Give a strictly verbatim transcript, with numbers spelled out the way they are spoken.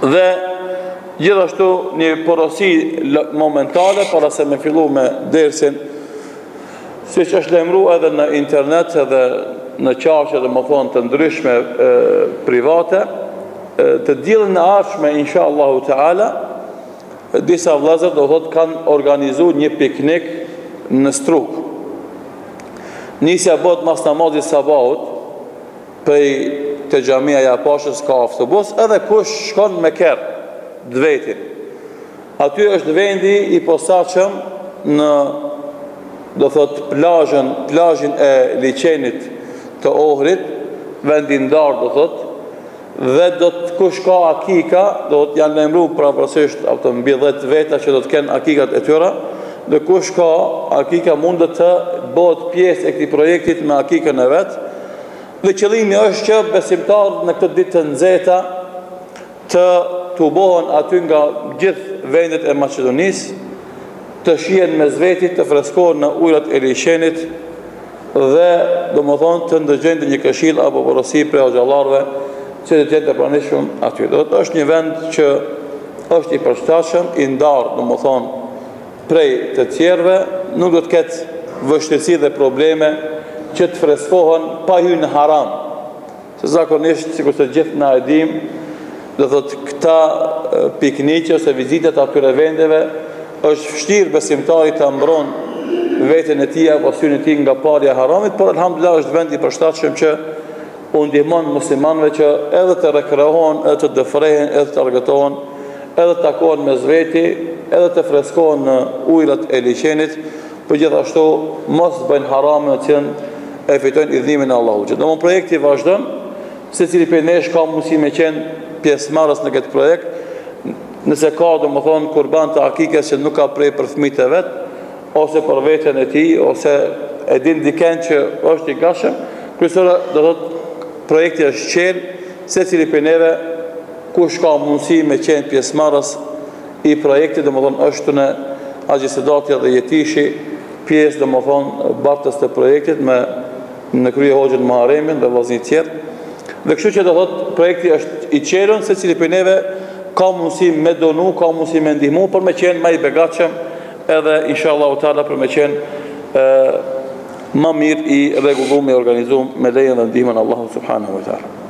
Dhe gjithashtu një porosi momentale para se me fillu me dersin, si që është lajmëru edhe në internet edhe në qashe dhe më thonë të ndryshme e, private, e, të diellin në ardhshme insha Allahu Teala, disa vëllezër do thotë kanë organizu një piknik në Struk. Nisja bëhet mas namazit sabahut, prej të xhamia e Japashës ka autobus, edhe kush shkon me kerr vetin. Aty është vendi i posaçëm në, do thot, plazhën, plazhin e liçenit të Ohrit, vendi ndar, do thot, dhe do të kush ka akika, do të janë lajmëruar praporësisht ato mbi dhjetë veta që do të kenë akikat e tyre, dhe kush ka akika mund të bëhet pjesë e këtij projektit me akikën e vet. Dhe qëllimi është që besimtarët në këtë ditë të nxehta të tubohen aty nga gjithë vendet e Maqedonisë, të shihen mes vetit, të freskohen në ujërat e liçenit dhe domethënë të ndëgjojnë një këshill apo porosi për xhallarëve që të jetë të pranishëm aty. Do të është një vend që është i përshtatshëm, i ndarë, domethënë prej të tjerëve, nuk do të ketë vështirësi dhe probleme që të freskohen pa hyrë në haram. Se zakonisht, sikur të gjithë na e dimë, do thotë këta pikniqe ose vizitat atyre vendeve është vështirë besimtari ta mbron veten e tij apo syrin e tij nga parja e haramit, por alhamdulillah është vend i përshtatshëm që u ndihmon muslimanëve që edhe të rekreohen, edhe të dëfrehen, edhe të argëtohen, edhe të takohen mes veti, edhe të freskohen në ujërat e liçenit, por gjithashtu mos bëjnë harame në cilën e fitojnë idhnimin e Allahut. Që domon projekti vazhdon, secili prej nesh ka mundësi me qenë pjesëmarrës në këtë projekt, nëse ka domethënë kurban të akikës që nuk ka prej për fëmijët e vet, ose për veten e tij, ose e din dikën që është i gatshëm, kryesore do thotë projekti është qenë, secili prej neve kush ka mundësi me qenë pjesëmarrës i projektit, domethënë është në Agjisedatja dhe Jetishi, pjesë domethënë bartës të projektit me në krye hoxhën Muharemin dhe vllazërit tjerë. Dhe kështu që do thotë projekti është i qelën, secili prej neve ka mundësi me donu, ka mundësi me ndihmu, për me qenë më i begatshëm, edhe inshallah taala për me qenë e, më mirë i rregulluar, i organizuar me lejen dhe ndihmën e Allahut subhanahu wa taala.